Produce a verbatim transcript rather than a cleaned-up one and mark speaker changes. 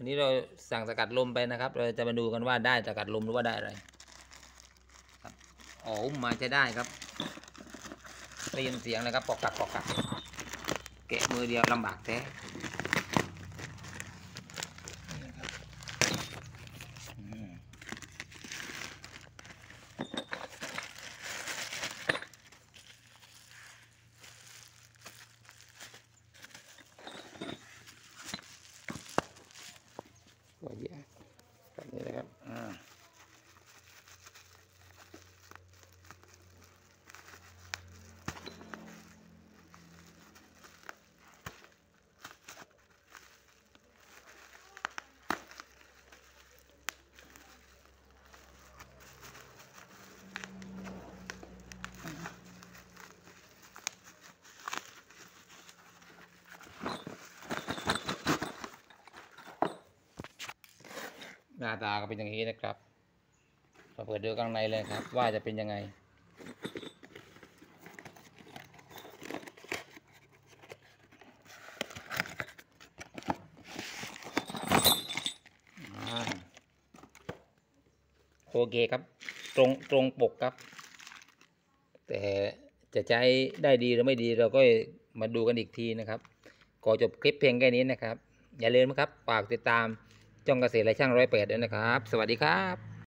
Speaker 1: วันนี้เราสั่งสกัดลมไปนะครับเราจะมาดูกันว่าได้สกัดลมหรือว่าได้อะไรครับอ๋อมาจะได้ครับได้ยินเสียงเลยครับปอกกักปอกกักแกะมือเดียวลำบากแท้ตัวเยอะแบบนี้นะครับอ่าหน้าตาก็เป็นอย่างนี้นะครับมาเปิดดูข้างในเลยครับว่าจะเป็นยังไงโอเคครับตรงตรงปกครับแต่จะใช้ได้ดีหรือไม่ดีเราก็มาดูกันอีกทีนะครับขอจบคลิปเพียงแค่นี้นะครับอย่าลืมนะครับฝากติดตามจ้องเกษตรและช่างร้อยแปดด้วยนะครับสวัสดีครับ